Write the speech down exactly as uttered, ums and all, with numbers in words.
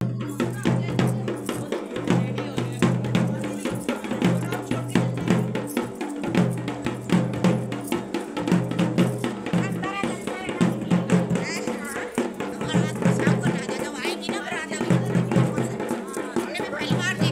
तुम्हारा हाथ में सांप को ना दे दो, आएगी ना बरात अभी। हमने भी पहली बार